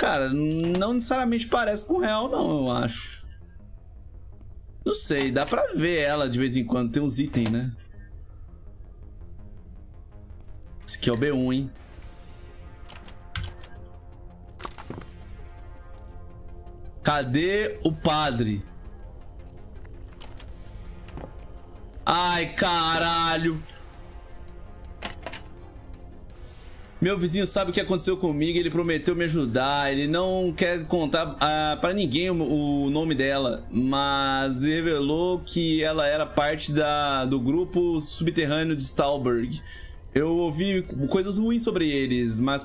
Cara, não necessariamente parece com real, não, eu acho. Não sei, dá pra ver ela de vez em quando. Tem uns itens, né? Esse aqui é o B1, hein? Cadê o padre? Ai, caralho. Meu vizinho sabe o que aconteceu comigo, ele prometeu me ajudar, ele não quer contar pra ninguém o nome dela, mas revelou que ela era parte do grupo subterrâneo de Stalberg. Eu ouvi coisas ruins sobre eles, mas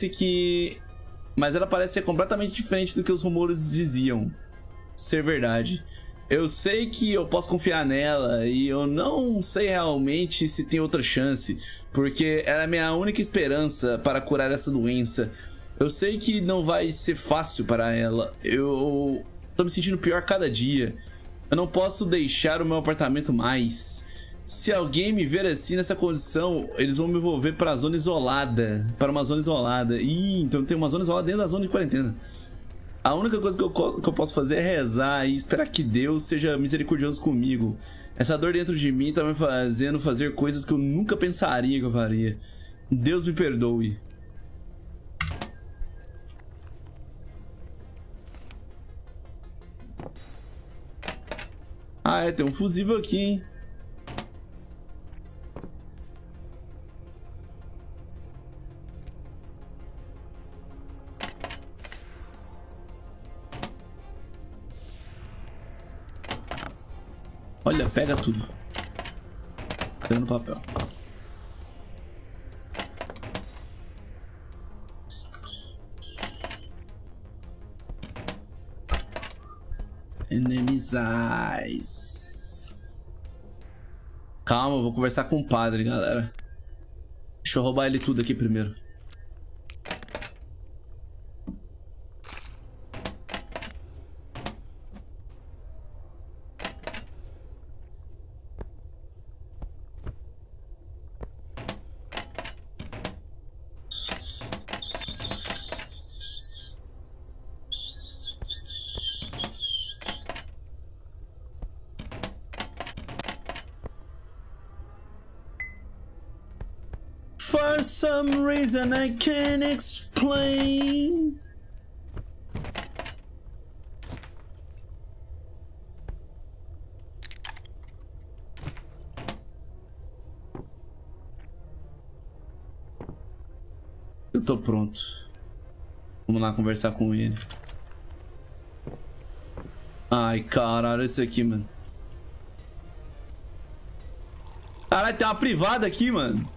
ela parece ser completamente diferente do que os rumores diziam ser verdade. Eu sei que eu posso confiar nela e eu não sei realmente se tem outra chance, porque ela é a minha única esperança para curar essa doença. Eu sei que não vai ser fácil para ela. Eu tô me sentindo pior cada dia. Eu não posso deixar o meu apartamento mais. Se alguém me ver assim nessa condição, eles vão me envolver para a zona isolada, para uma zona isolada. Ih, então tem uma zona isolada dentro da zona de quarentena. A única coisa que eu posso fazer é rezar e esperar que Deus seja misericordioso comigo. Essa dor dentro de mim tá me fazendo fazer coisas que eu nunca pensaria que eu faria. Deus me perdoe. Ah, é, tem um fusível aqui, hein? Olha, pega tudo. Pega no papel. Enemies eyes. Calma, eu vou conversar com o padre, galera. Deixa eu roubar ele tudo aqui primeiro. For some reason I can't explain. Eu tô pronto. Vamos lá conversar com ele. Ai, caralho, esse aqui, mano. Caralho, tem uma privada aqui, mano.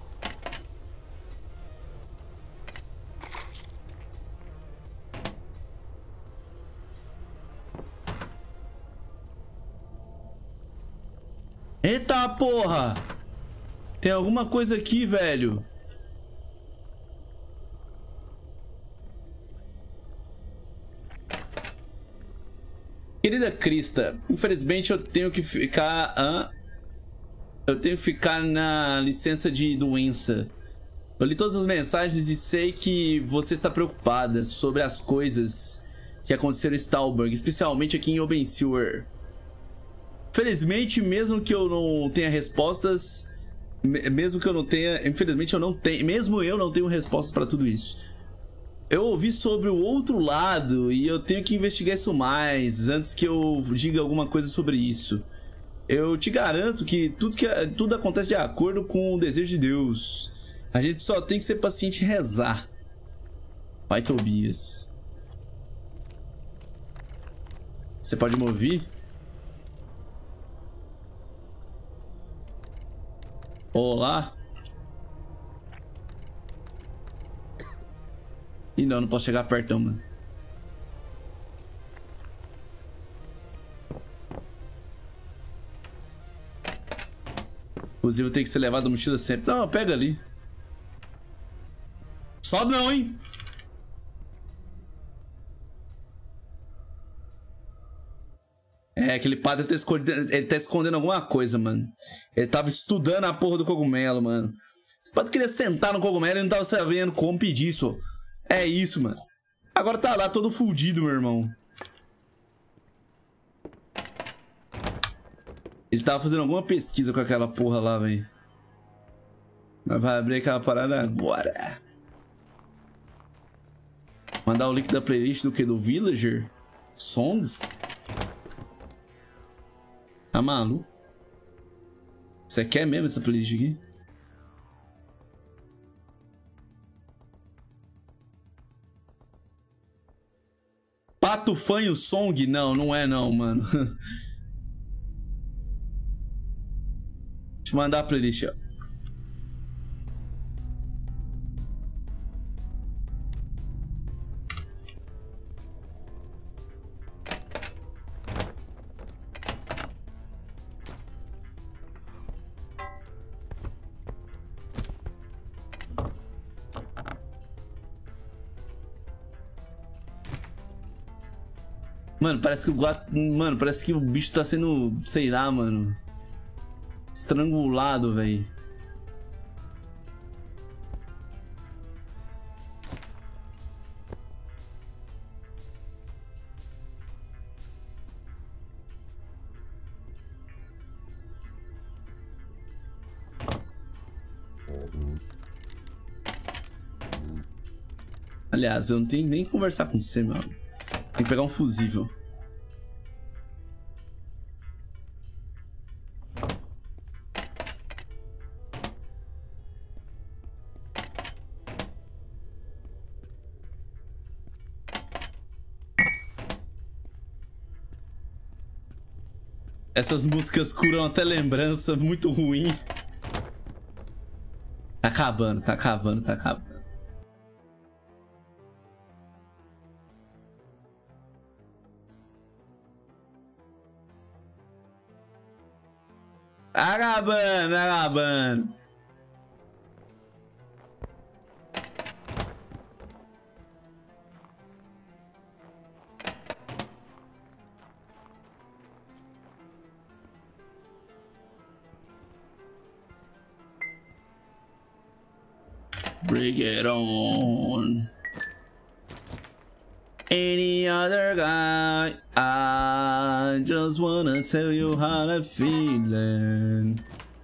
Eita porra! Tem alguma coisa aqui, velho. Querida Krista, infelizmente eu tenho que ficar... Eu tenho que ficar na licença de doença. Eu li todas as mensagens e sei que você está preocupada sobre as coisas que aconteceram em Stalberg, especialmente aqui em Obensewer. Felizmente, mesmo que eu não tenha respostas, mesmo que eu não tenha, infelizmente eu não tenho, mesmo eu não tenho respostas para tudo isso. Eu ouvi sobre o outro lado e eu tenho que investigar isso mais antes que eu diga alguma coisa sobre isso. Eu te garanto que tudo acontece de acordo com o desejo de Deus. A gente só tem que ser paciente e rezar. Pai Tobias. Você pode me ouvir? Olá? Ih, não posso chegar perto não, mano. Inclusive, tem que ser levado a mochila sempre. Não, pega ali. Sobe não, hein? É, aquele padre tá escondendo alguma coisa, mano. Ele tava estudando a porra do cogumelo, mano. Esse padre queria sentar no cogumelo e não tava sabendo como pedir isso. É isso, mano. Agora tá lá todo fudido, meu irmão. Ele tava fazendo alguma pesquisa com aquela porra lá, velho. Mas vai abrir aquela parada agora. Mandar o link da playlist do que? Do Villager? Songs? Tá maluco? Você quer mesmo essa playlist aqui? Pato Fanho Song? Não, não é não, mano. Deixa eu mandar a playlist, ó. Mano, parece que o gato... Mano, parece que o bicho tá sendo... Sei lá, mano. Estrangulado, velho. Aliás, eu não tenho nem que conversar com você, mano. Tem que pegar um fusível. Essas músicas curam até lembrança muito ruim. Tá acabando, tá acabando, tá acabando. Acabando, acabando. Bring it on. Any other guy, I just wanna tell you how I'm feeling.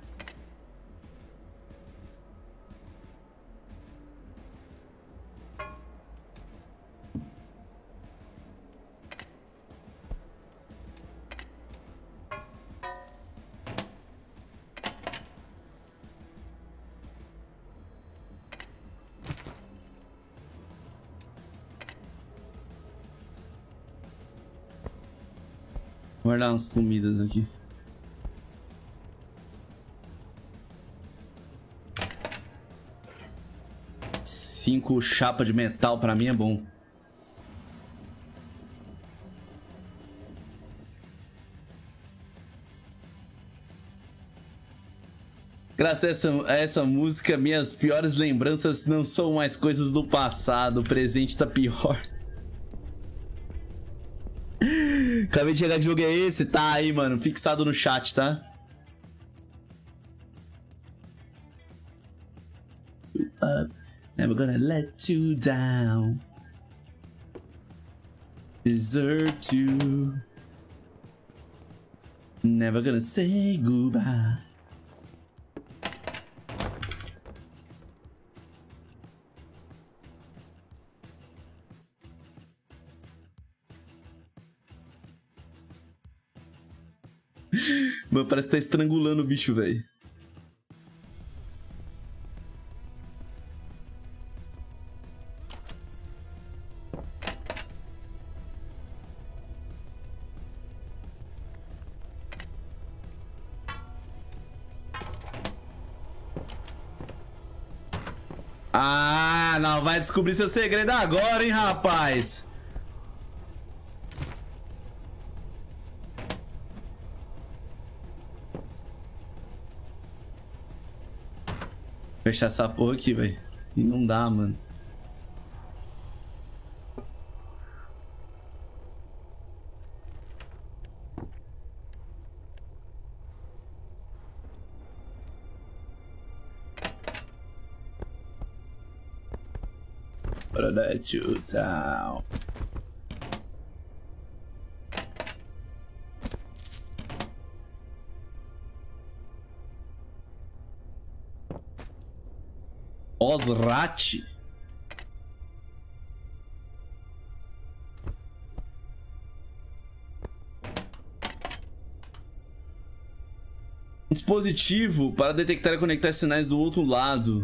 Vou guardar umas comidas aqui. Cinco chapa de metal pra mim é bom. Graças a essa música, minhas piores lembranças não são mais coisas do passado. O presente tá pior. Acabei de chegar, que jogo é esse? Tá aí, mano, fixado no chat, tá? Up, never gonna let you down. Desert you. Never gonna say goodbye. Mano, parece que tá estrangulando o bicho, velho. Ah, não, vai descobrir seu segredo agora, hein, rapaz. Fechar essa porra aqui, velho. E não dá, mano. Bora dar total. Osrat. Um dispositivo para detectar e conectar sinais do outro lado.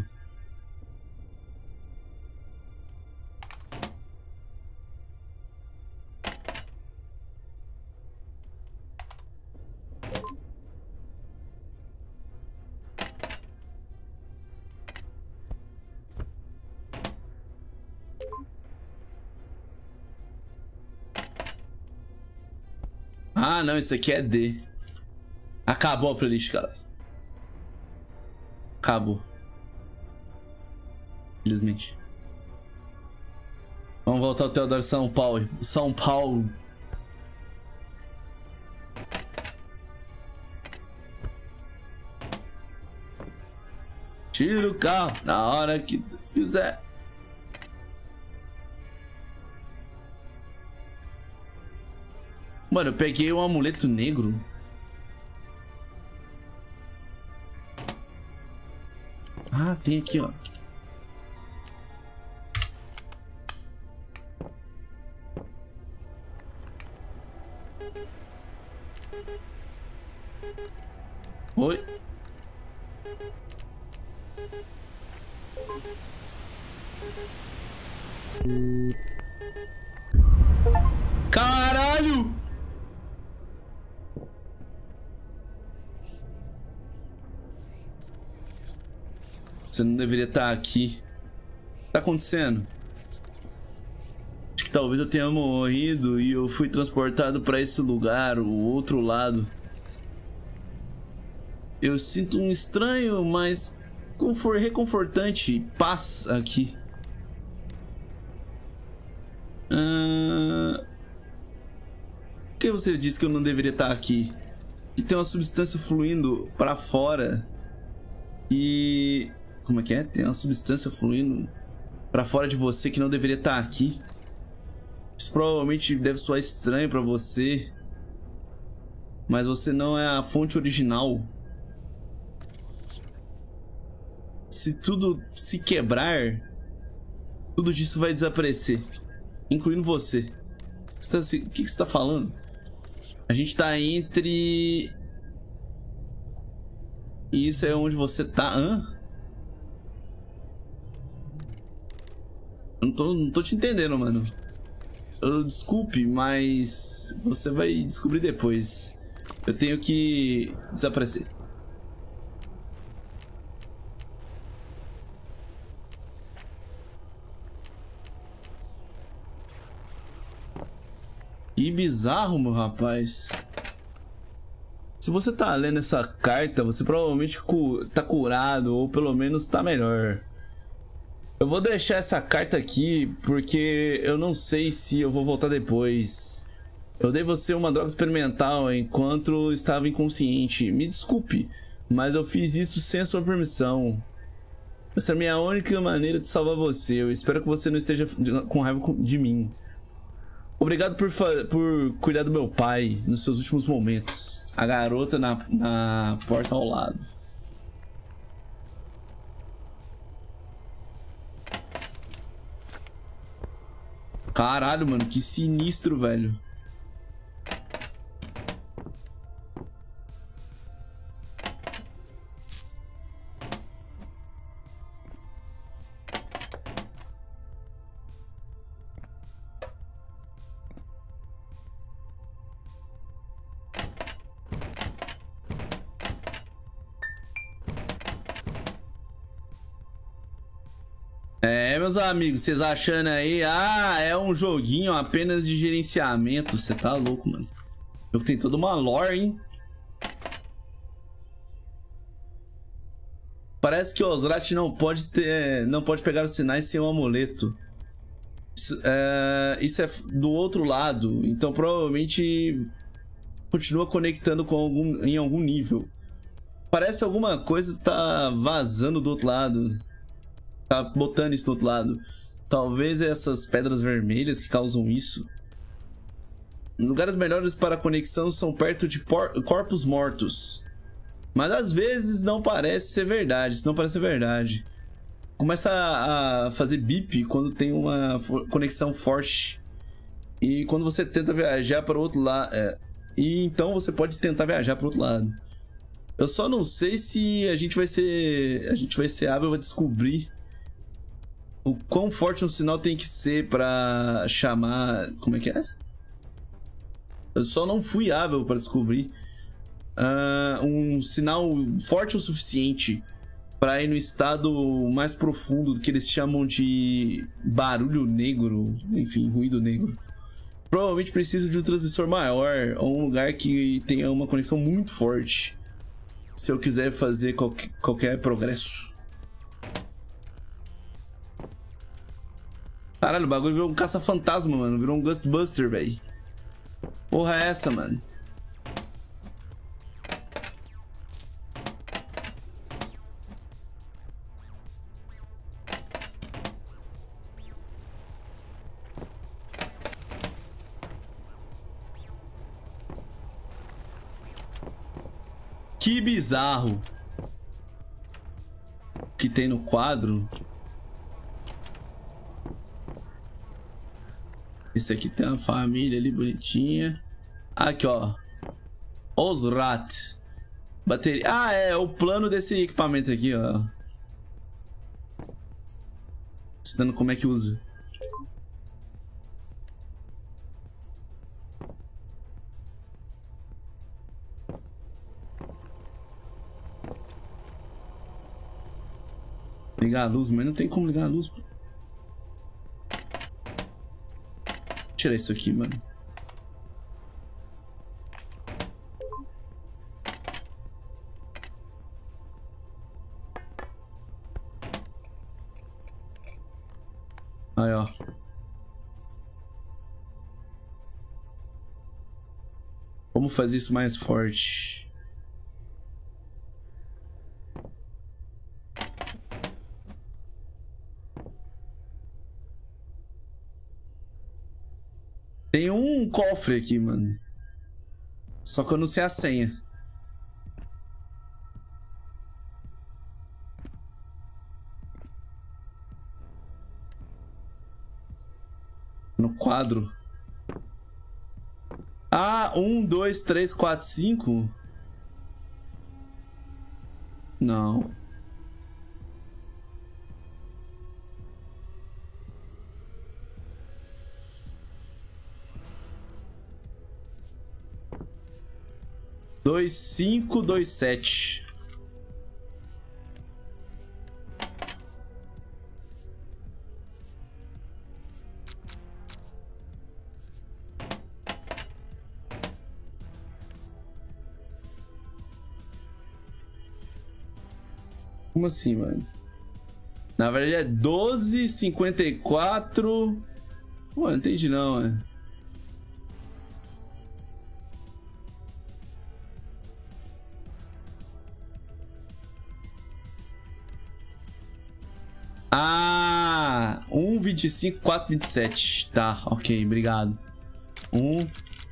Ah, não, isso aqui é D. Acabou a playlist, cara. Acabou. Infelizmente. Vamos voltar ao Teodoro São Paulo. São Paulo. Tira o carro na hora que Deus quiser. Mano, eu peguei um amuleto negro. Ah, tem aqui, ó. Oi. Caralho! Você não deveria estar aqui. O que tá acontecendo? Acho que talvez eu tenha morrido e eu fui transportado para esse lugar, o outro lado. Eu sinto um estranho, mas reconfortante paz aqui. Por que você disse que eu não deveria estar aqui? E tem uma substância fluindo para fora. E... como é que é? Tem uma substância fluindo para fora de você que não deveria estar aqui. Isso provavelmente deve soar estranho para você. Mas você não é a fonte original. Se tudo se quebrar, tudo disso vai desaparecer, incluindo você. O que você tá falando? A gente tá entre... E isso é onde você tá? Hã? Eu não tô te entendendo, mano. Desculpe, mas você vai descobrir depois. Eu tenho que desaparecer. Que bizarro, meu rapaz. Se você tá lendo essa carta, você provavelmente tá curado, ou pelo menos tá melhor. Eu vou deixar essa carta aqui, porque eu não sei se eu vou voltar depois. Eu dei você uma droga experimental enquanto estava inconsciente. Me desculpe, mas eu fiz isso sem a sua permissão. Essa é a minha única maneira de salvar você. Eu espero que você não esteja com raiva de mim. Obrigado por cuidar do meu pai nos seus últimos momentos. A garota na porta ao lado. Caralho, mano, que sinistro, velho. Meus amigos, vocês achando aí, é um joguinho apenas de gerenciamento. Você tá louco, mano. O jogo tem toda uma lore, hein? Parece que o Osrat não pode pegar os sinais sem um amuleto. Isso é do outro lado, então provavelmente continua conectando em algum nível. Parece alguma coisa tá vazando do outro lado. Tá botando isso do outro lado. Talvez essas pedras vermelhas que causam isso. Lugares melhores para conexão são perto de corpos mortos. Mas às vezes não parece ser verdade. Isso não parece ser verdade. Começa a fazer bip quando tem uma conexão forte. E quando você tenta viajar para o outro lado... E então você pode tentar viajar para o outro lado. Eu só não sei se a gente vai ser hábil a descobrir o quão forte um sinal tem que ser para chamar... Como é que é? Eu só não fui hábil para descobrir um sinal forte o suficiente para ir no estado mais profundo do que eles chamam de barulho negro, enfim, ruído negro. Provavelmente preciso de um transmissor maior ou um lugar que tenha uma conexão muito forte se eu quiser fazer qualquer progresso. Caralho, o bagulho virou um caça-fantasma, mano. Virou um Ghostbuster, velho. Porra é essa, mano? Que bizarro. Que tem no quadro. Esse aqui tem uma família ali bonitinha. Aqui, ó. Osrat. Bateria. Ah, é o plano desse equipamento aqui, ó. Ensinando como é que usa. Ligar a luz, mas não tem como ligar a luz. Vou tirar isso aqui, mano. Aí, ó. Como fazer isso mais forte? Tem um cofre aqui, mano. Só que eu não sei a senha. No quadro. Ah, 1, 2, 3, 4, 5? Não. Dois, 5, 2, 7. Como assim, mano? Na verdade é 12, 54. Pô, não entendi não, né? Ah, 1, 25, 4, 27. Tá, ok, obrigado. 1,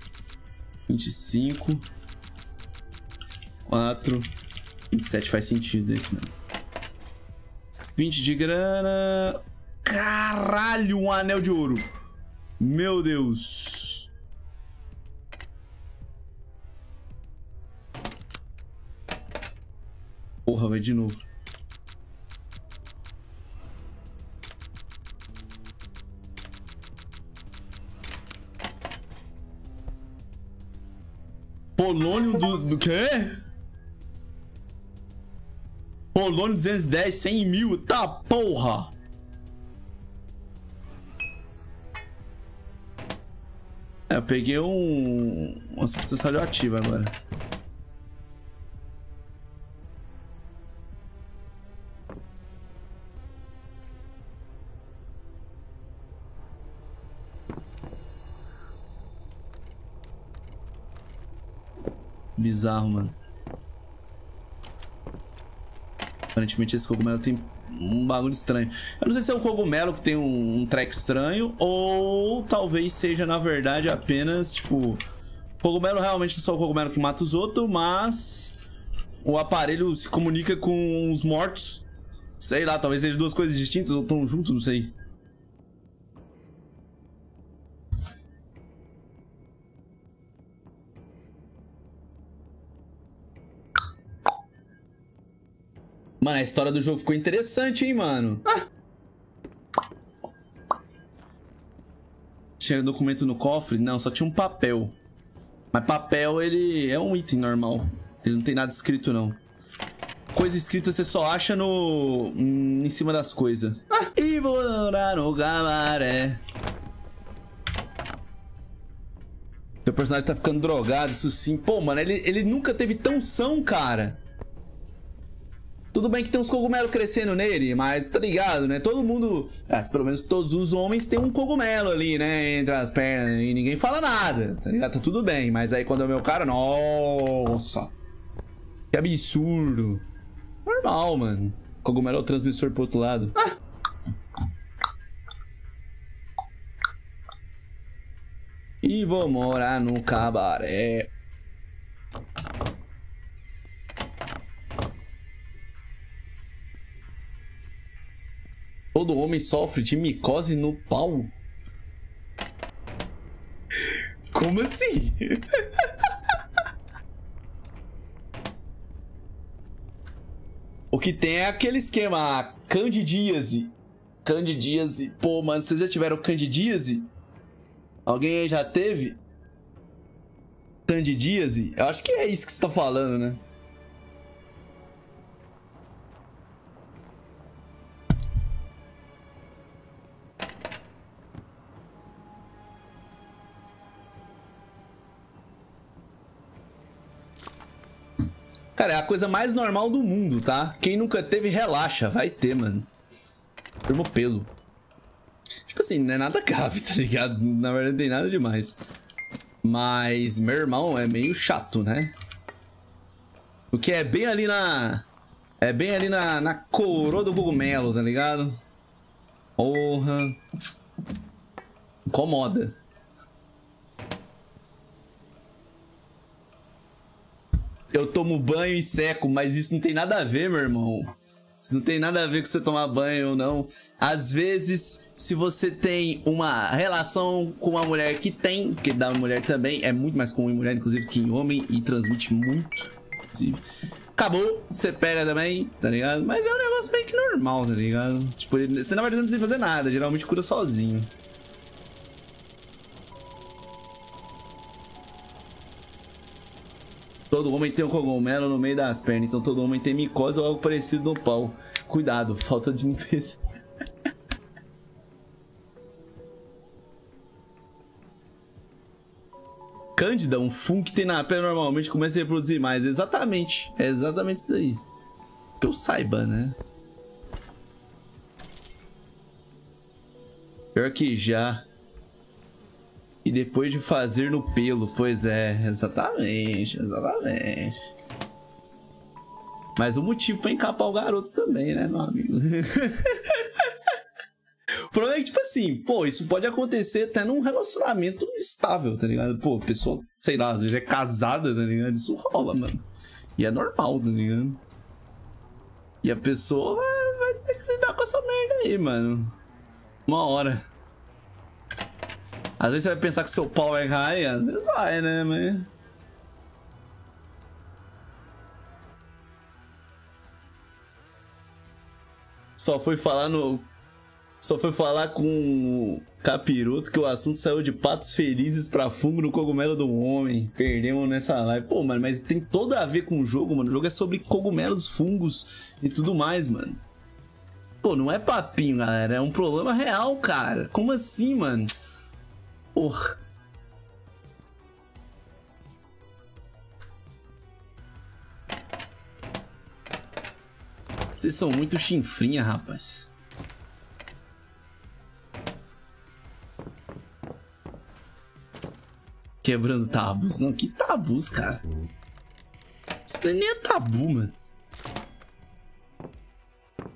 25, 4, 27. Faz sentido esse, mano. 20 de grana. Caralho, um anel de ouro. Meu Deus. Porra, vai de novo. Polônio do quê? Polônio 210, 100 mil. Tá, porra. É, eu peguei uma substância radioativa agora. Bizarro, mano. Aparentemente esse cogumelo tem um bagulho estranho. Eu não sei se é um cogumelo que tem um treco estranho, ou talvez seja, na verdade, apenas, tipo... Cogumelo realmente é só o cogumelo que mata os outros, mas... O aparelho se comunica com os mortos. Sei lá, talvez sejam duas coisas distintas ou estão juntos, não sei. Mano, a história do jogo ficou interessante, hein, mano. Tinha documento no cofre? Não, só tinha um papel. Mas papel, ele é um item normal. Ele não tem nada escrito, não. Coisa escrita você só acha no... em cima das coisas. E vou morar no cabaré. Seu personagem tá ficando drogado, isso sim. Pô, mano, ele nunca teve tão são, cara. Tudo bem que tem uns cogumelos crescendo nele, mas tá ligado, né? Todo mundo, pelo menos todos os homens, tem um cogumelo ali, né? Entre as pernas e ninguém fala nada, tá ligado? Tá tudo bem, mas aí quando é o meu cara, nossa. Que absurdo. Normal, mano. Cogumelo é o transmissor pro outro lado. E vou morar no cabaré. Todo homem sofre de micose no pau? Como assim? O que tem é aquele esquema candidíase. Candidíase. Pô, mano, vocês já tiveram candidíase? Alguém aí já teve? Candidíase? Eu acho que é isso que você tá falando, né? Cara, é a coisa mais normal do mundo, tá? Quem nunca teve, relaxa. Vai ter, mano. Termopelo. Tipo assim, não é nada grave, tá ligado? Na verdade, não tem nada demais. Mas meu irmão é meio chato, né? Porque é bem ali na... É bem ali na coroa do cogumelo, tá ligado? Porra. Incomoda. Eu tomo banho e seco, mas isso não tem nada a ver, meu irmão. Isso não tem nada a ver com você tomar banho ou não. Às vezes, se você tem uma relação com uma mulher que tem, porque da mulher também é muito mais comum em mulher, inclusive, que em homem, e transmite muito, inclusive. Acabou, você pega também, tá ligado? Mas é um negócio meio que normal, tá ligado? Tipo, você na verdade não precisa fazer nada, geralmente cura sozinho. Todo homem tem um cogumelo no meio das pernas, então todo homem tem micose ou algo parecido no pau. Cuidado, falta de limpeza. Cândida, um fungo que tem na pele normalmente começa a reproduzir mais. Exatamente, é exatamente isso daí. Que eu saiba, né? Pior que já. E depois de fazer no pelo, pois é, exatamente, exatamente. Mas o motivo pra encapar o garoto também, né, meu amigo? O problema é que, tipo assim, pô, isso pode acontecer até num relacionamento estável, tá ligado? Pô, a pessoa, sei lá, às vezes é casada, tá ligado? Isso rola, mano. E é normal, tá ligado? E a pessoa vai ter que lidar com essa merda aí, mano. Uma hora. Às vezes você vai pensar que seu pau é raio, às vezes vai, né, mas... Só foi falar com o Capiroto que o assunto saiu de patos felizes pra fungo no cogumelo do homem. Perdemos nessa live. Pô, mano, mas tem todo a ver com o jogo, mano. O jogo é sobre cogumelos, fungos e tudo mais, mano. Pô, não é papinho, galera. É um problema real, cara. Como assim, mano? Porra. Vocês são muito chinfrinha, rapaz. Quebrando tabus. Não, que tabus, cara? Isso nem é tabu, mano.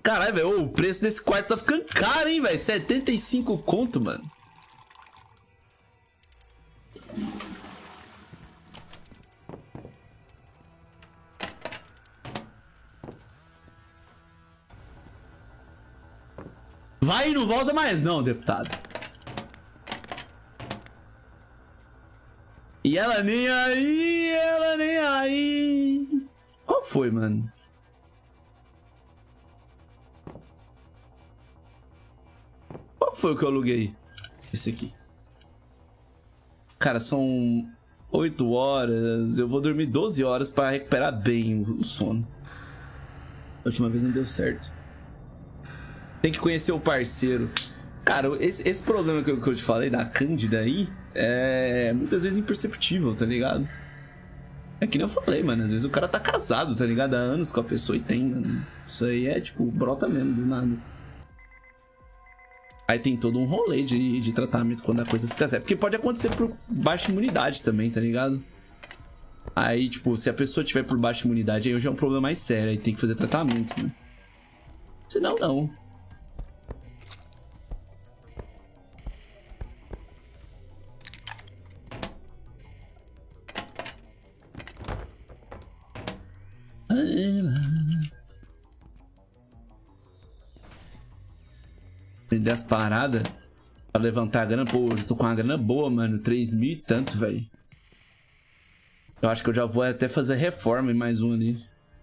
Caralho, velho, o preço desse quarto tá ficando caro, hein, velho? 75 conto, mano. Vai e não volta mais não, deputado. E ela nem aí, ela nem aí. Qual foi, mano? Qual foi o que eu aluguei? Esse aqui. Cara, são 8 horas. Eu vou dormir 12 horas pra recuperar bem o sono. A última vez não deu certo. Tem que conhecer o parceiro. Cara, esse problema que eu te falei da Cândida aí é muitas vezes imperceptível, tá ligado? É que nem eu falei, mano. Às vezes o cara tá casado, tá ligado? Há anos com a pessoa e tem, mano. Isso aí é tipo, brota mesmo, do nada. Aí tem todo um rolê de tratamento quando a coisa fica séria. Porque pode acontecer por baixa imunidade também, tá ligado? Aí, tipo, se a pessoa tiver por baixa imunidade, aí já é um problema mais sério. Aí tem que fazer tratamento, né? Senão, não. Vender as paradas pra levantar a grana. Pô, eu tô com uma grana boa, mano. 3.000 e tanto, velho. Eu acho que eu já vou até fazer reforma em mais um ali.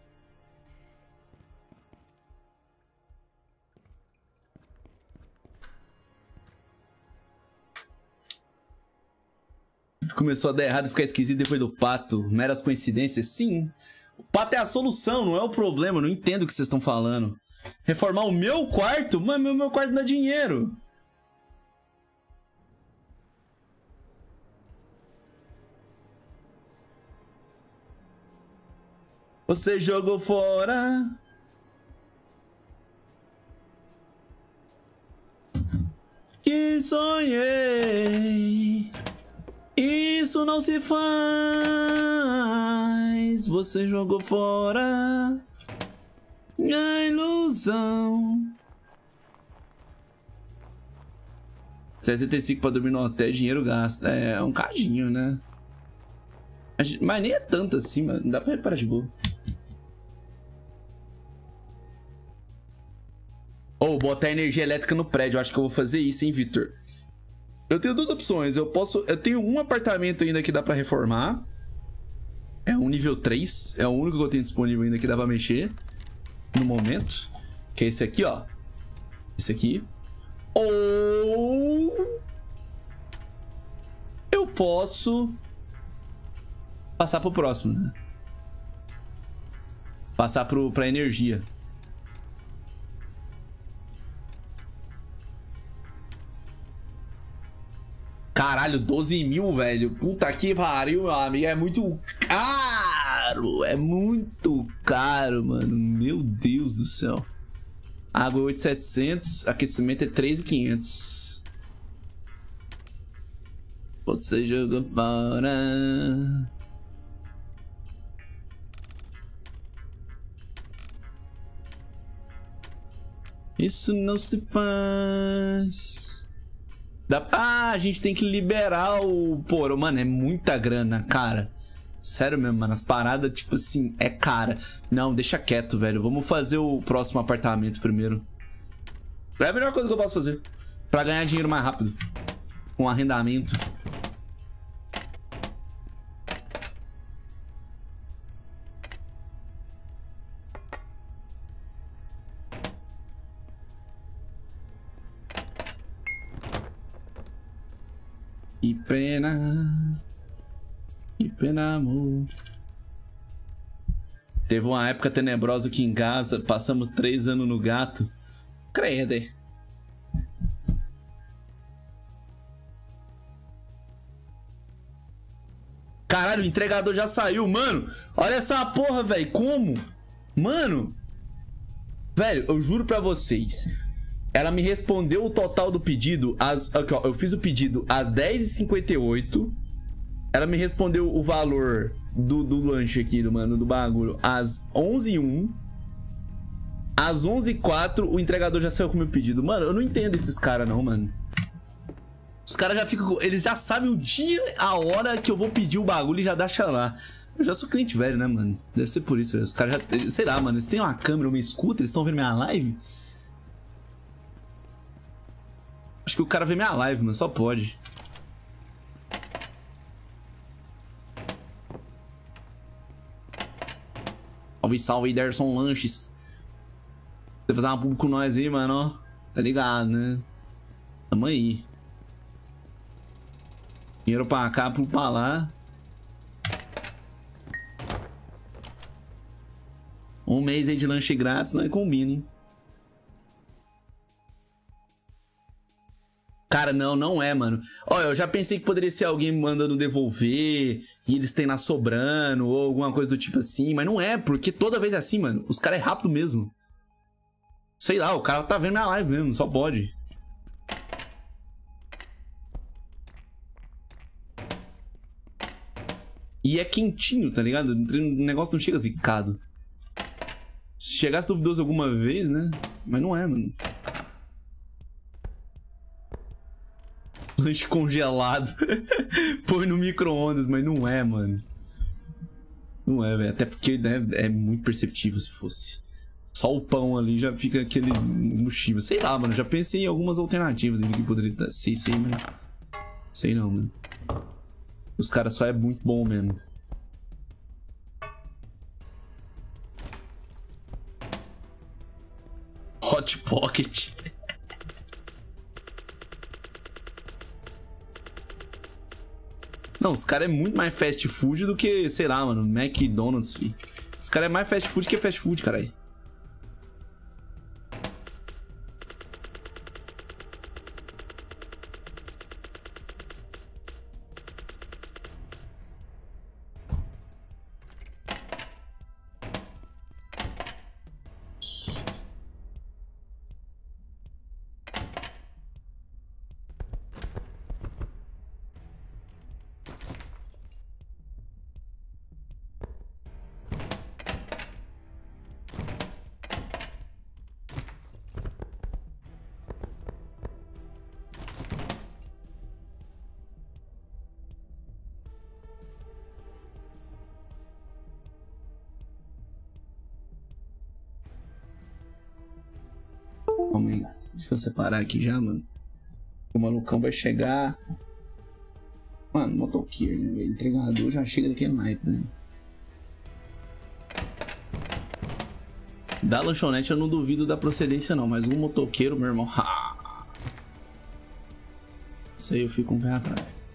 Começou a dar errado e ficar esquisito depois do pato. Meras coincidências? Sim. O pato é a solução, não é o problema. Eu não entendo o que vocês estão falando. Reformar o meu quarto? Mano, meu quarto dá dinheiro. Você jogou fora. Que sonhei. Isso não se faz. Você jogou fora a ilusão. 75 pra dormir no hotel, dinheiro gasta. É um cadinho, né? Mas nem é tanto assim, mano. Não dá pra reparar de boa. Ou botar energia elétrica no prédio. Eu acho que eu vou fazer isso, hein, Victor? Eu tenho duas opções. Eu tenho um apartamento ainda que dá pra reformar. É um nível 3. É o único que eu tenho disponível ainda que dá pra mexer no momento. Que é esse aqui, ó. Esse aqui. Ou eu posso passar pro próximo, né? Passar pra energia. Caralho, 12.000, velho. Puta que pariu, meu amigo. É muito caro. É muito caro, mano. Meu Deus do céu. Água é 8.700. Aquecimento é 3.500. Você joga fora. Isso não se faz. Ah, a gente tem que liberar o... Pô, mano, é muita grana, cara. Sério mesmo, mano. As paradas, tipo assim, é cara. Não, deixa quieto, velho. Vamos fazer o próximo apartamento primeiro. É a melhor coisa que eu posso fazer pra ganhar dinheiro mais rápido. Com arrendamento. Que pena, amor. Teve uma época tenebrosa aqui em Gaza. Passamos 3 anos no gato. Credo. Caralho, o entregador já saiu, mano. Olha essa porra, velho. Como? Mano. Velho, eu juro pra vocês. Ela me respondeu o total do pedido aqui, ó, eu fiz o pedido às 10h58. Ela me respondeu o valor do lanche aqui, do bagulho, às 11h01. Às 11h04, o entregador já saiu com o meu pedido. Mano, eu não entendo esses caras não, mano. Os caras já ficam... Eles já sabem o dia, a hora que eu vou pedir o bagulho e já deixa lá. Eu já sou cliente velho, né, mano? Deve ser por isso, velho. Os caras já... Sei lá, mano. Eles têm uma câmera, uma escuta, eles estão vendo minha live? Acho que o cara vê minha live, mano. Só pode. Salve, salve, Ederson Lanches. Você fazer uma publi com nós aí, mano, ó. Tá ligado, né? Tamo aí. Dinheiro pra cá, pro pra lá. Um mês aí de lanche grátis, não é combina, hein? Cara, não é, mano. Olha, eu já pensei que poderia ser alguém mandando devolver e eles têm lá sobrando ou alguma coisa do tipo assim, mas não é, porque toda vez é assim, mano. Os caras é rápido mesmo. Sei lá, o cara tá vendo minha live mesmo, só pode. E é quentinho, tá ligado? O negócio não chega zicado. Se chegasse duvidoso alguma vez, né? Mas não é, mano. Lanche congelado. Põe no micro-ondas, mas não é, mano. Não é, velho. Até porque, né, é muito perceptível se fosse. Só o pão ali já fica aquele mochivo. Sei lá, mano. Já pensei em algumas alternativas que poderia ser isso aí, mas... Sei não, mano. Os caras só é muito bom mesmo. Hot Pocket. Não, os caras é muito mais fast food do que, sei lá, mano, McDonald's, fi. Os caras é mais fast food que fast food, caralho. Calma aí. Deixa eu separar aqui já, mano. O malucão vai chegar. Mano, motoqueiro, né? Entregador já chega daquele naipe, né? Da lanchonete eu não duvido da procedência, não. Mas um motoqueiro, meu irmão. Isso aí eu fico um pé atrás.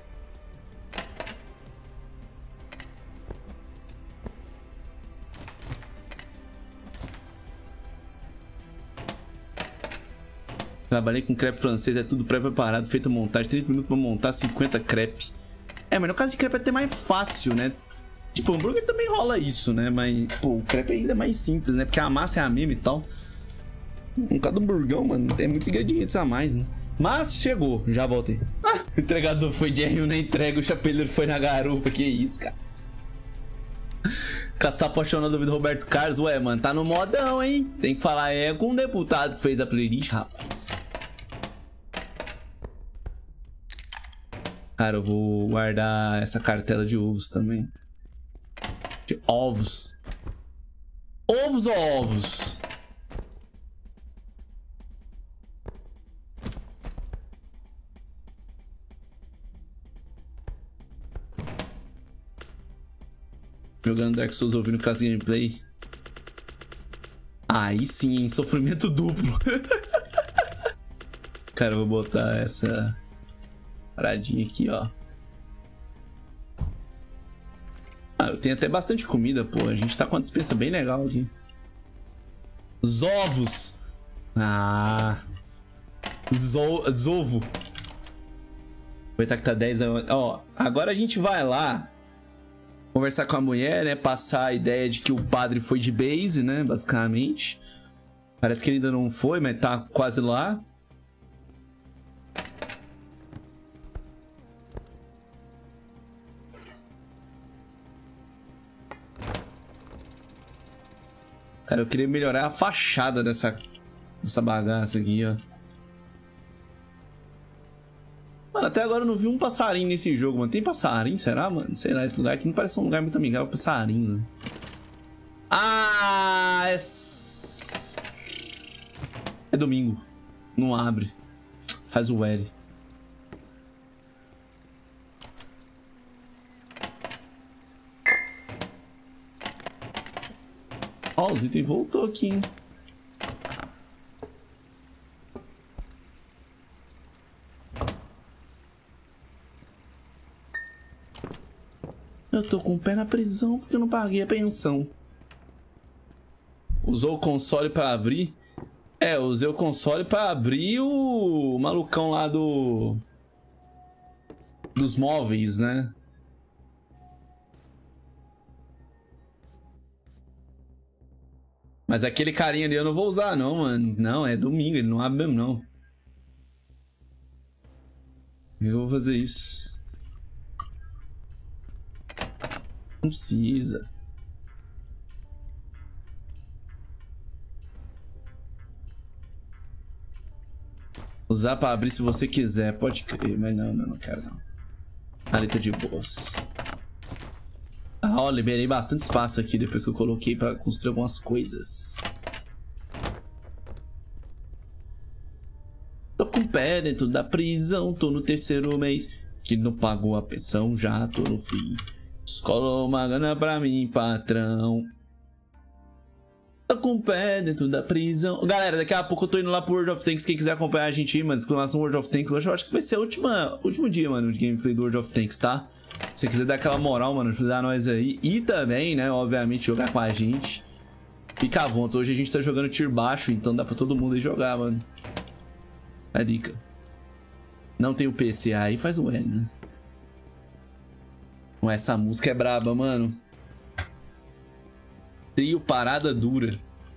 Trabalhei com crepe francês, é tudo pré-preparado, feito a montagem, 30 minutos pra montar 50 crepe. É, mas no caso de crepe é até mais fácil, né? Tipo, hambúrguer também rola isso, né? Mas, pô, o crepe é ainda mais simples, né? Porque a massa é a mesma e tal. No caso do hamburgão, mano, tem muitos ingredientes a mais, né? Mas chegou, já voltei. Ah, o entregador foi de R1 na entrega, o chapeleiro foi na garupa, que isso, cara. Castar apaixonado do Roberto Carlos, ué, mano, tá no modão, hein? Tem que falar com um deputado que fez a playlist, rapaz. Cara, eu vou guardar essa cartela de ovos também. De ovos. Ovos ou ovos? Jogando Dark Souls ouvindo classe gameplay. Aí sim, hein? Sofrimento duplo. Cara, eu vou botar essa paradinha aqui, ó. Ah, eu tenho até bastante comida, pô. A gente tá com uma dispensa bem legal aqui. Os ovos. Ah. Zovo. Aproveitar que tá 10 da... Ó, agora a gente vai lá conversar com a mulher, né? Passar a ideia de que o padre foi de base, né? Basicamente. Parece que ele ainda não foi, mas tá quase lá. Cara, eu queria melhorar a fachada dessa bagaça aqui, ó. Mano, até agora eu não vi um passarinho nesse jogo, mano. Tem passarinho? Será, mano? Sei lá, esse lugar aqui não parece um lugar muito amigável pra passarinhos. Ah, é domingo. Não abre. Faz o L. Ó, os itens voltou aqui, hein? Eu tô com o pé na prisão porque eu não paguei a pensão. Usou o console pra abrir? É, eu usei o console pra abrir o malucão lá dos móveis, né? Mas aquele carinha ali eu não vou usar, não, mano. Não, é domingo, ele não abre mesmo, não. Eu vou fazer isso. Não precisa. Usar pra abrir se você quiser, pode crer. Mas não quero não. Ali tá de boas. Ah, ó, liberei bastante espaço aqui depois que eu coloquei pra construir algumas coisas. Tô com o pé dentro da prisão, tô no 3º mês. Que não pagou a pensão, já tô no fim. Escola uma grana pra mim, patrão. Tô com o pé dentro da prisão. Galera, daqui a pouco eu tô indo lá pro World of Tanks. Quem quiser acompanhar a gente aí, mano, exclamação World of Tanks. Hoje eu acho que vai ser o último dia, mano, de gameplay do World of Tanks, tá? Se você quiser dar aquela moral, mano, ajudar nós aí. E também, né, obviamente, jogar com a gente. Fica à vontade. Hoje a gente tá jogando tier baixo, então dá pra todo mundo aí jogar, mano. É a dica. Não tem o PC aí, faz o N, né? Essa música é braba, mano. Trio Parada Dura.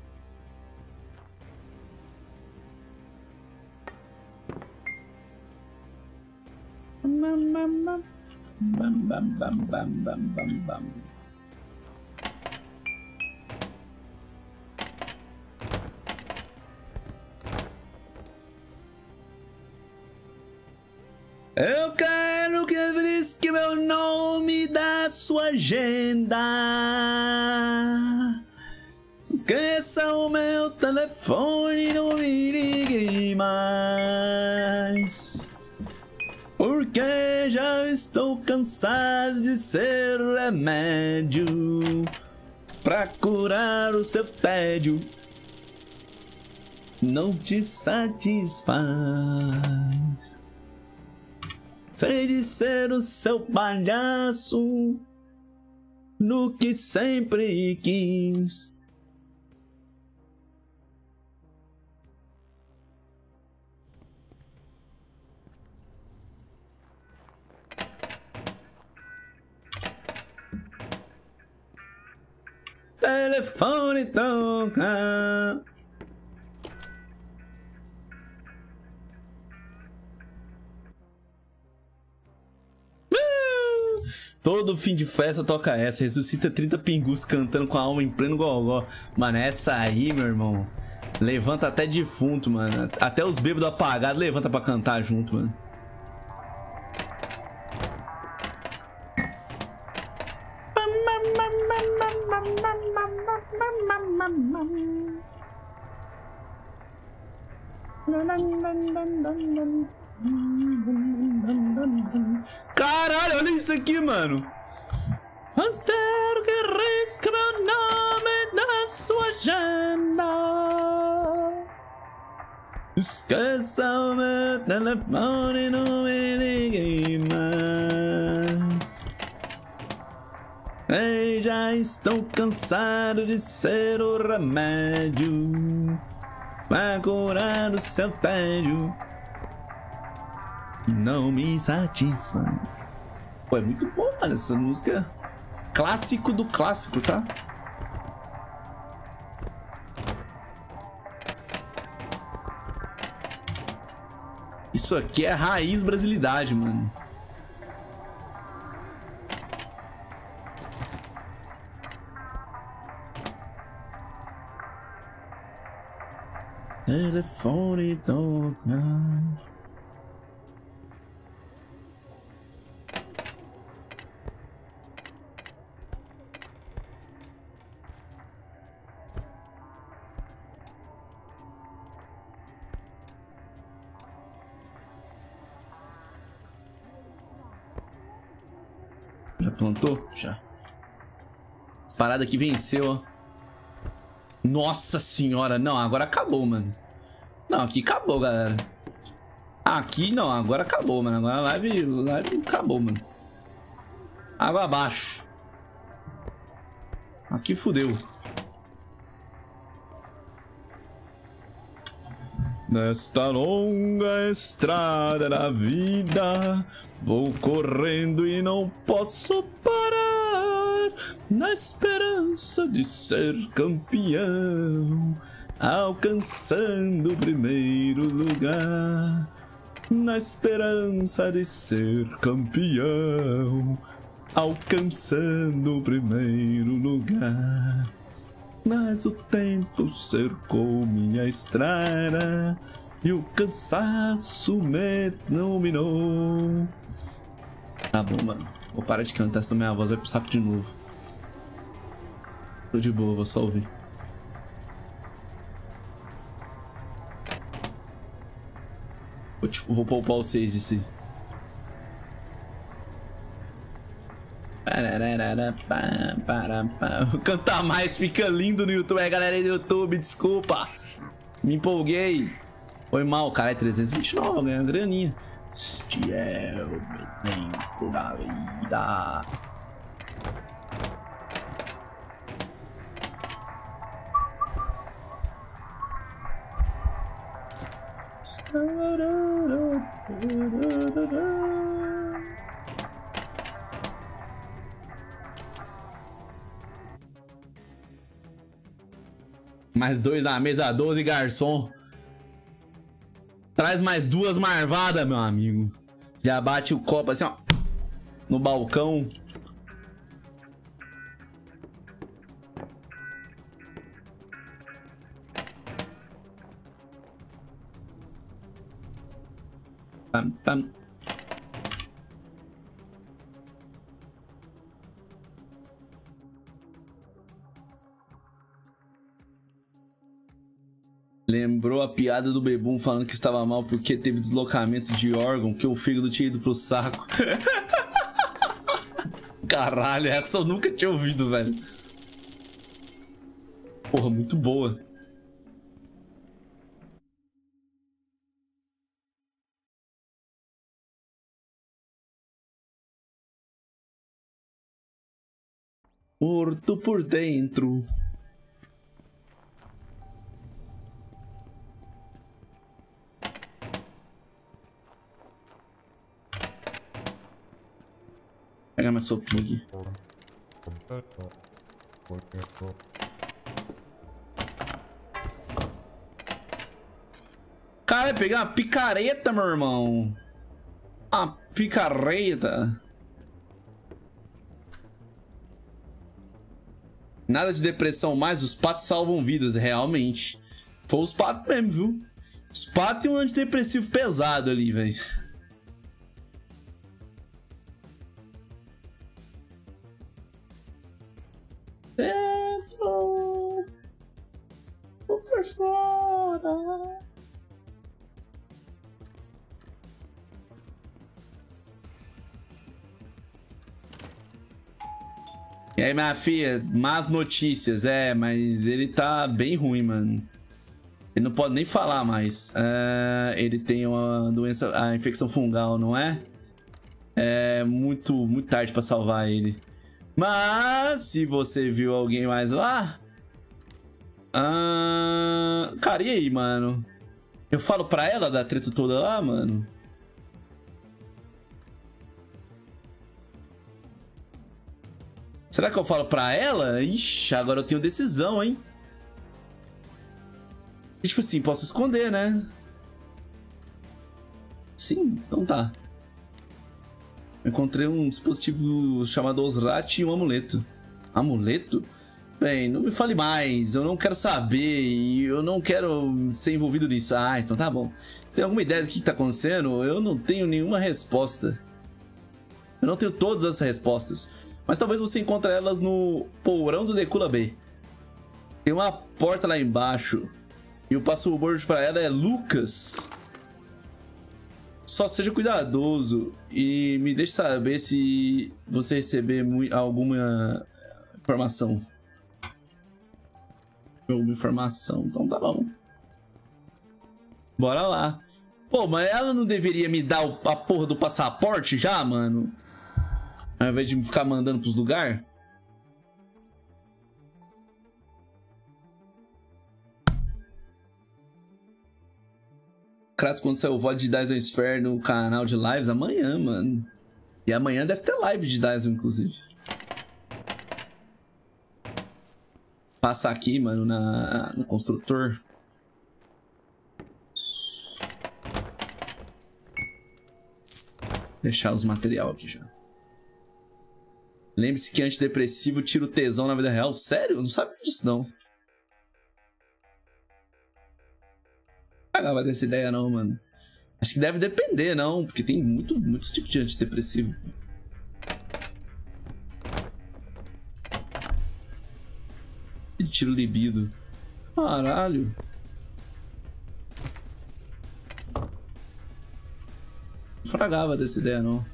Eu quero que risque meu nome da sua agenda. Esqueça o meu telefone e não me ligue mais. Porque já estou cansado de ser remédio pra curar o seu tédio. Não te satisfaz. Sei de ser o seu palhaço no que sempre quis. Telefone troca. Todo fim de festa toca essa. Ressuscita 30 pingus cantando com a alma em pleno gogó. Mano, essa aí, meu irmão, levanta até defunto, mano. Até os bêbados apagados levanta pra cantar junto, mano. Caralho, olha isso aqui, mano. Espero que risque meu nome da sua agenda. Esqueça o meu telefone e não me ligue mais. Eu já estou cansado de ser o remédio pra curar o seu tédio. Não me satisfaz. Pô, é muito bom, mano, essa música. Clássico do clássico, tá? Isso aqui é raiz brasilidade, mano. Telefone toca. Já plantou? Já. Essa parada aqui venceu, ó. Nossa senhora. Não, agora acabou, mano. Não, aqui acabou, galera. Aqui não, agora acabou, mano. Agora a live acabou, mano. Água abaixo. Aqui fudeu. Nesta longa estrada da vida, vou correndo e não posso parar, na esperança de ser campeão, alcançando o primeiro lugar. Na esperança de ser campeão, alcançando o primeiro lugar. Mas o tempo cercou minha estrada e o cansaço me dominou. Tá bom, mano. Vou parar de cantar, senão minha voz vai pro saco de novo. Tô de boa, vou só ouvir. Vou poupar o 6 de si. Cantar mais fica lindo no YouTube. É, galera aí do YouTube, desculpa. Me empolguei. Foi mal, cara. É 329, ganhando graninha. Este é o exemplo da vida. Mais 2 na mesa 12, garçom. Traz mais 2 marvadas, meu amigo. Já bate o copo assim, ó, no balcão. Pam, pam. Lembrou a piada do Bebum falando que estava mal porque teve deslocamento de órgão, que o fígado tinha ido pro saco. Caralho, essa eu nunca tinha ouvido, velho. Porra, muito boa. Morto por dentro. Pegar minha sopinha aqui. Cara, vai pegar uma picareta, meu irmão. Uma picareta. Nada de depressão mais, os patos salvam vidas, realmente. Foi os patos mesmo, viu? Os patos e um antidepressivo pesado ali, velho. Dentro, por fora. E aí, minha filha, más notícias. É, mas ele tá bem ruim, mano. Ele não pode nem falar mais. Ele tem uma doença, a infecção fungal, não é? É muito tarde pra salvar ele. Mas, se você viu alguém mais lá... cara, e aí, mano? Eu falo pra ela da treta toda lá, mano? Será que eu falo pra ela? Ixi, agora eu tenho decisão, hein? E, tipo assim, posso esconder, né? Sim, então tá. Eu encontrei um dispositivo chamado Osrat e um amuleto. Amuleto? bem, não me fale mais. Eu não quero saber e eu não quero ser envolvido nisso. Ah, então tá bom. Você tem alguma ideia do que tá acontecendo? Eu não tenho nenhuma resposta. Eu não tenho todas as respostas. Mas talvez você encontre elas no porão do Decula B. Tem uma porta lá embaixo. E o password pra ela é Lucas. Só seja cuidadoso e me deixe saber se você receber alguma informação. Então tá bom. Bora lá. Pô, mas ela não deveria me dar a porra do passaporte já, mano? Ao invés de me ficar mandando pros lugares? Kratos, quando saiu o VOD de Dyson Sphere no canal de lives? Amanhã, mano. E amanhã deve ter live de Dyson, inclusive. Passa aqui, mano, no construtor. Deixar os material aqui já. Lembre-se que antidepressivo tira o tesão na vida real. Sério? Eu não sabia disso, não. Não pagava dessa ideia, não, mano. Acho que deve depender, não. Porque tem muitos tipos de antidepressivo. Ele tira o libido. Caralho. Não fragava dessa ideia, não.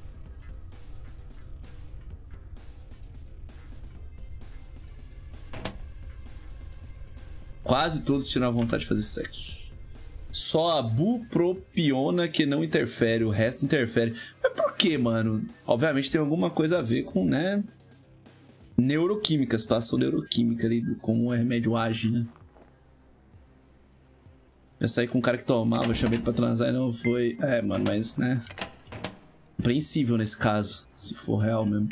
Quase todos tiram a vontade de fazer sexo. Só a bupropiona que não interfere, o resto interfere. Mas por que, mano? Obviamente tem alguma coisa a ver com, né? Neuroquímica, situação neuroquímica ali, como o remédio age, né? Já saí com um cara que tomava, chamei ele pra transar e não foi. É, mano, mas, né? Compreensível nesse caso, se for real mesmo.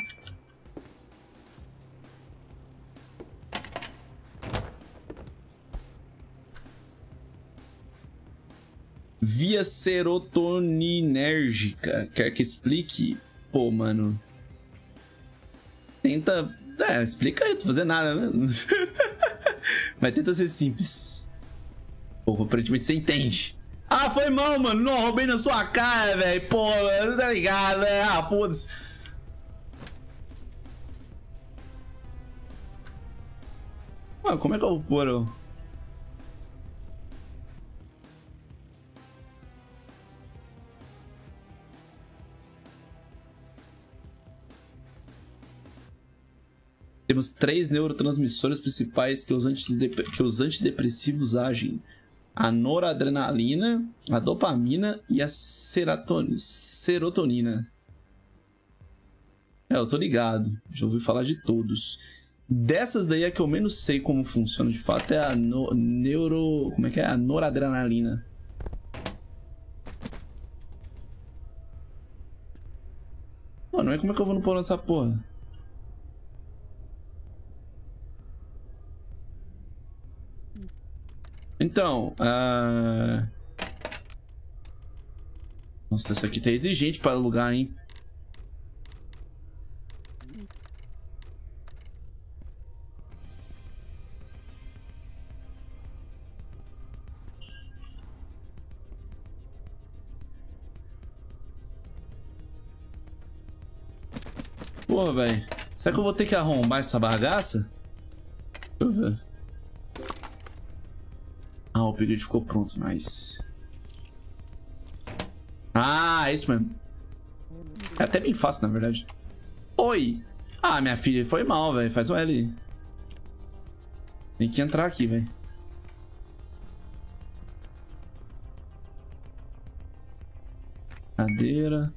Via serotoninérgica. Quer que explique? Pô, mano. Tenta... É, explica aí, não tô fazendo nada, né? Mas tenta ser simples. Pô, aparentemente você entende. Ah, foi mal, mano. Não, roubei na sua cara, velho. Pô, você tá ligado, né? Ah, foda-se. Ah, como é que eu vou pôr? Temos 3 neurotransmissores principais que os antidepressivos agem. A noradrenalina, a dopamina e a serotonina. É, eu tô ligado. Já ouvi falar de todos. Dessas daí a que eu menos sei como funciona de fato é a como é que é? A noradrenalina. Mano, não é como é que eu vou no pôr nessa porra? Então, nossa, essa aqui tá exigente para alugar, hein? Porra, velho. Será que eu vou ter que arrombar essa bagaça? Deixa eu ver. Ah, o upgrade ficou pronto, nice. Ah, é isso mesmo. É até bem fácil, na verdade. Oi! Ah, minha filha, foi mal, velho. Faz um L. Tem que entrar aqui, velho. Cadeira.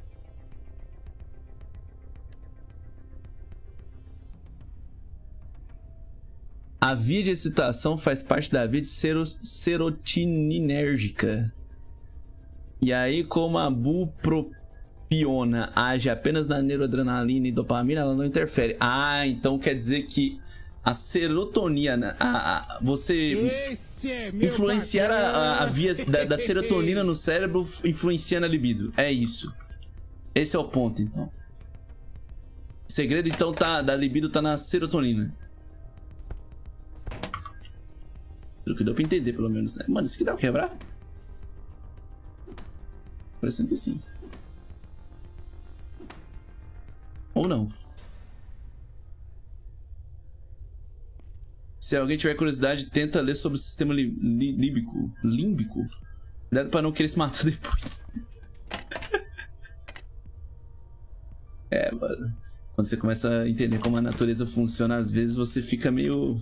A via de excitação faz parte da via de serotoninérgica. E aí, como a bupropiona age apenas na neuroadrenalina e dopamina, ela não interfere. Ah, então quer dizer que a serotonina, você influenciar a via da serotonina no cérebro influencia na libido. É isso. Esse é o ponto, então. O segredo, então, da libido tá na serotonina. Pelo que deu pra entender, pelo menos, né? Mano, isso aqui dá pra quebrar? Parecendo que sim. Ou não. Se alguém tiver curiosidade, tenta ler sobre o sistema límbico. Límbico? Cuidado pra não querer se matar depois. É, mano. Quando você começa a entender como a natureza funciona, às vezes você fica meio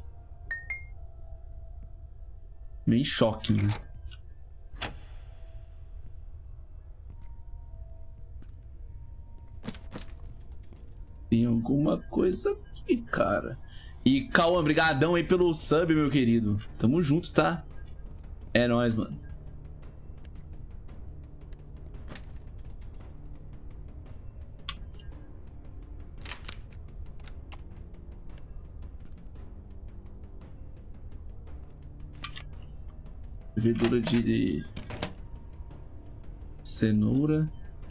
em choque, né? Tem alguma coisa aqui, cara. E Cauã, brigadão aí pelo sub, meu querido. Tamo junto, tá? É nóis, mano. Levedura de cenoura.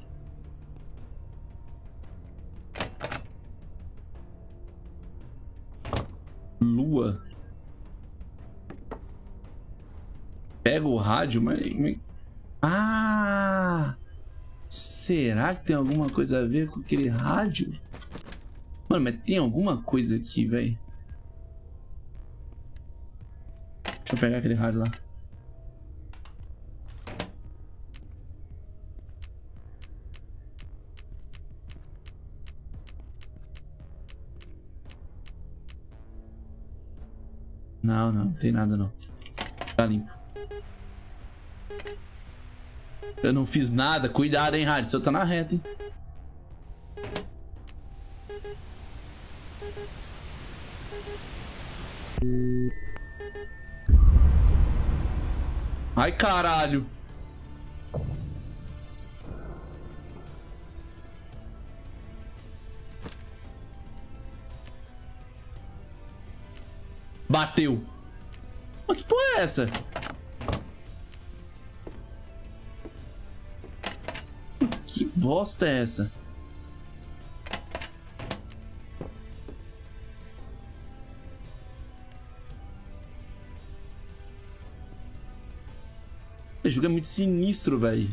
Lua. Pega o rádio, mas... Ah! Será que tem alguma coisa a ver com aquele rádio? Mano, mas tem alguma coisa aqui, velho. Deixa eu pegar aquele rádio lá. Não, não tem nada não. Tá limpo. Eu não fiz nada. Cuidado, hein, rádio. Você tá na reta, hein. Ai, caralho. Bateu. Mas que porra é essa? Que bosta é essa? Esse jogo é muito sinistro, velho.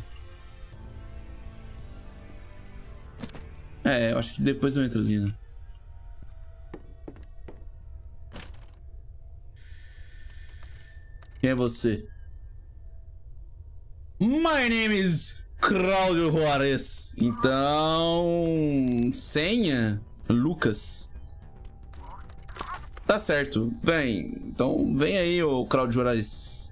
É, eu acho que depois eu entro ali, né? Quem é você? My name is Claudio Juarez. Então... senha? Lucas. Tá certo. Bem, então vem aí, ô Claudio Juarez.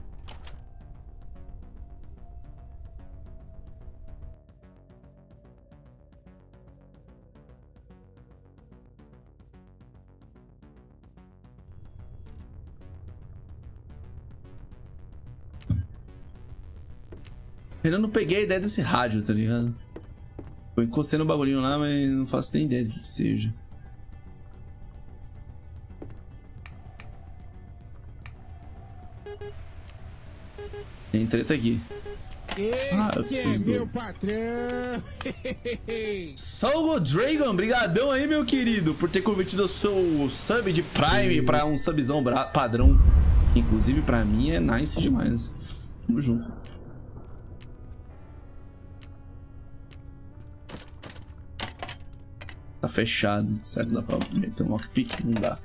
Eu não peguei a ideia desse rádio, tá ligado? Eu encostei no bagulhinho lá, mas não faço nem ideia do que seja. Tem treta aqui. Ah, eu preciso do... Salvo Dragon, brigadão aí, meu querido, por ter convertido o seu sub de Prime pra um subzão padrão. Que inclusive pra mim é nice demais. Tamo junto. Tá fechado, será que dá pra meter um lockpick? Não dá.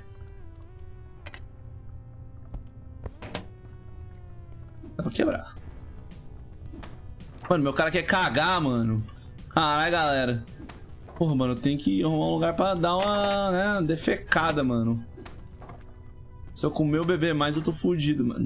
Dá pra quebrar. Mano, meu cara quer cagar, mano. Caralho, galera. Porra, mano, eu tenho que arrumar um lugar pra dar uma, né, defecada, mano. Se eu comer ou beber mais, eu tô fudido, mano.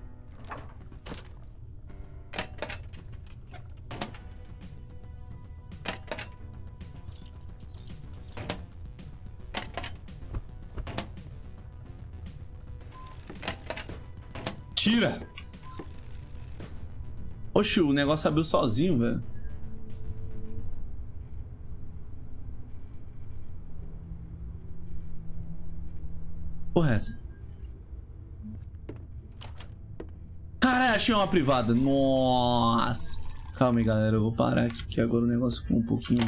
Tira! Oxe, o negócio abriu sozinho, velho. Porra, é essa? Caralho, achei uma privada. Nossa. Calma aí, galera. Eu vou parar aqui, porque agora o negócio ficou um pouquinho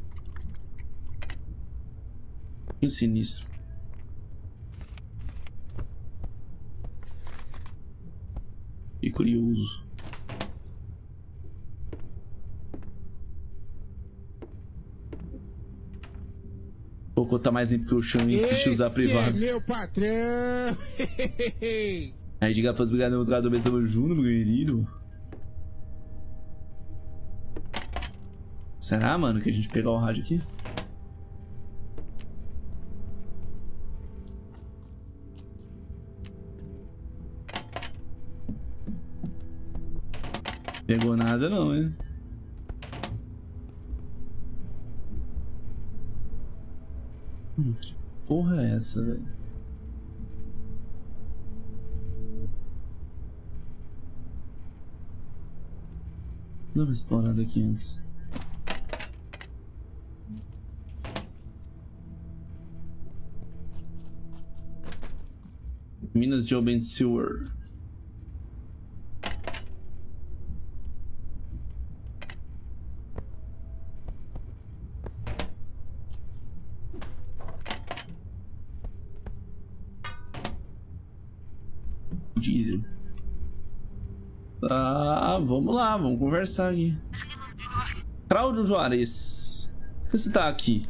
sinistro. curioso. Vou contar mais limpo que o chão e insiste em usar privado. Meu patrão! Aí diga para os brigadeiros, os jogadores estamos juntos, meu querido. Será, mano, que a gente pegar o rádio aqui? Pegou nada não, hein? Que porra é essa, velho? Dá uma explorada aqui antes. Minas de Obensewer. Diesel. Tá, vamos lá, vamos conversar aqui. Cláudio Juarez, por que você tá aqui?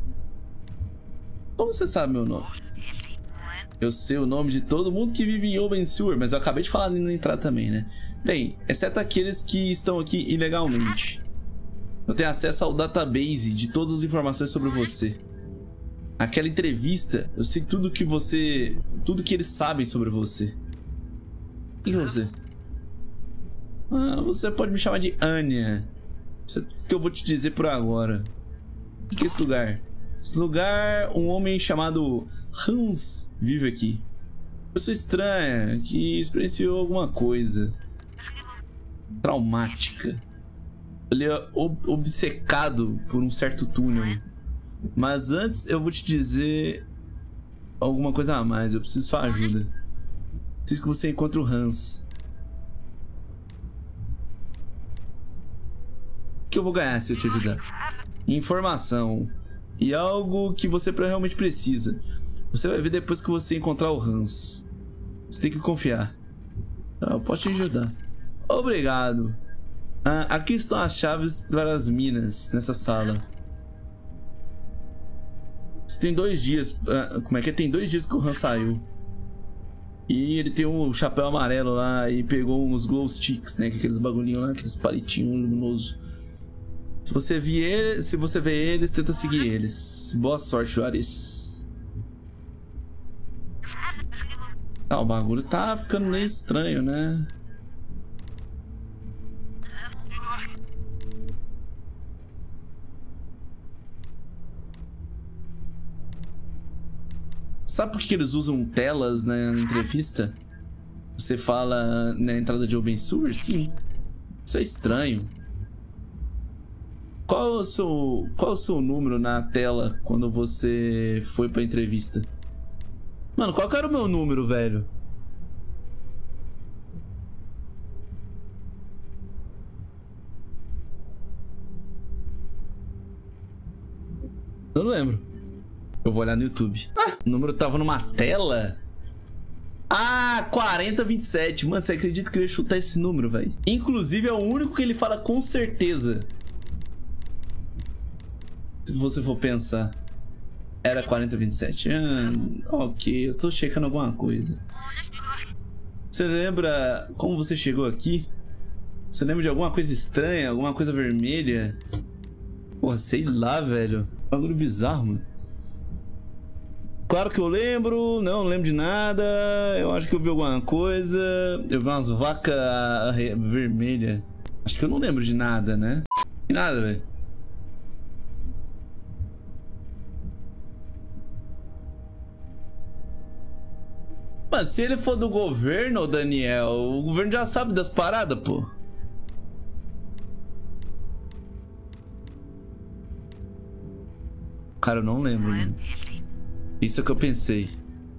Como você sabe meu nome? Eu sei o nome de todo mundo que vive em Obensewer, mas eu acabei de falar ali na entrada também, né? Bem, exceto aqueles que estão aqui ilegalmente. Eu tenho acesso ao database de todas as informações sobre você. Aquela entrevista, eu sei tudo que você... tudo que eles sabem sobre você. E você? Ah, você pode me chamar de Anya. Isso é tudo que eu vou te dizer por agora. O que é esse lugar? Esse lugar, um homem chamado Hans vive aqui. Pessoa estranha que experienciou alguma coisa traumática. Ele é obcecado por um certo túnel. Mas antes eu vou te dizer alguma coisa a mais. Eu preciso de sua ajuda. Preciso que você encontre o Hans. O que eu vou ganhar se eu te ajudar? Informação. E algo que você realmente precisa. Você vai ver depois que você encontrar o Hans. Você tem que confiar. Eu posso te ajudar. Obrigado. Aqui estão as chaves para as minas nessa sala. Você tem 2 dias. Como é que é? Tem 2 dias que o Hans saiu. E ele tem um chapéu amarelo lá e pegou uns glow sticks, né? Aqueles bagulhinhos lá, aqueles palitinhos luminosos. Se você vê eles, tenta seguir eles. Boa sorte, Juarez. O bagulho tá ficando meio estranho, né? Sabe por que eles usam telas na entrevista? Você fala na entrada de Obensewer? Sim. Isso é estranho. Qual é o seu número na tela quando você foi pra entrevista? Mano, qual que era o meu número, velho? Eu não lembro. Eu vou olhar no YouTube. O número tava numa tela? 4027. Mano, você acredita que eu ia chutar esse número, velho? Inclusive, é o único que ele fala com certeza. Se você for pensar. Era 4027. Ok, eu tô checando alguma coisa. Você lembra como você chegou aqui? Você lembra de alguma coisa estranha? Alguma coisa vermelha? Porra, sei lá, velho. Bagulho bizarro, mano. Claro que eu lembro, não lembro de nada. Eu acho que eu vi alguma coisa. Eu vi umas vacas vermelhas. Acho que eu não lembro de nada, né? De nada, velho. Mas se ele for do governo, Daniel, o governo já sabe das paradas, pô. Cara, eu não lembro, mano. Isso é o que eu pensei.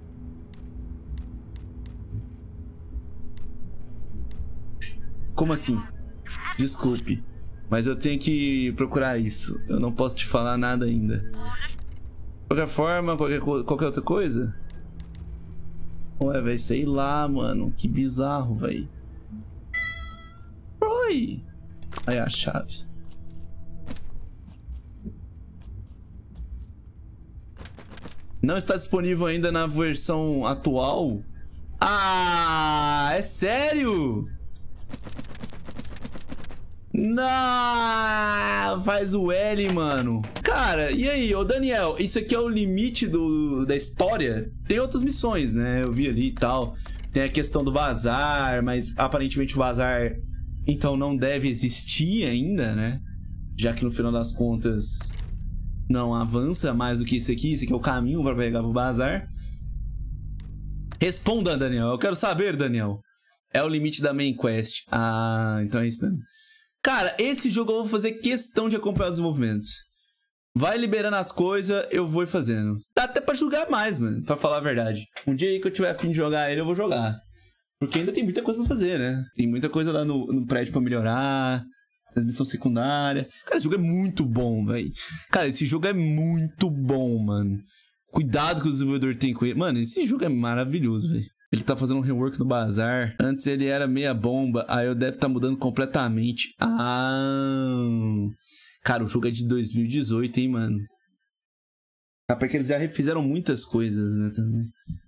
Como assim? Desculpe, mas eu tenho que procurar isso. Eu não posso te falar nada ainda. De qualquer forma, qualquer outra coisa? Ué, velho, sei lá, mano. Que bizarro, velho. Aí. Aí a chave. Não está disponível ainda na versão atual? Ah, é sério? Não, faz o L, mano. Cara, e aí, ô Daniel, isso aqui é o limite da história? Tem outras missões, né? Eu vi ali e tal. Tem a questão do bazar, mas aparentemente o bazar, então, não deve existir ainda, né? Já que no final das contas não avança mais do que isso aqui. Isso aqui é o caminho para pegar pro bazar. Responda, Daniel. Eu quero saber, Daniel. É o limite da main quest. Ah, então é isso mesmo. Cara, esse jogo eu vou fazer questão de acompanhar os desenvolvimentos. Vai liberando as coisas, eu vou fazendo. Dá até pra jogar mais, mano, pra falar a verdade. Um dia aí que eu tiver a fim de jogar ele, eu vou jogar. Porque ainda tem muita coisa pra fazer, né? Tem muita coisa lá no prédio pra melhorar. Transmissão secundária. Cara, esse jogo é muito bom, velho. Cara, esse jogo é muito bom, mano. Cuidado que o desenvolvedor tem com ele. Mano, esse jogo é maravilhoso, velho. Ele tá fazendo um rework no bazar. Antes ele era meia bomba. Aí eu deve estar mudando completamente. Ah. Cara, o jogo é de 2018, hein, mano. Porque eles já refizeram muitas coisas, né, também.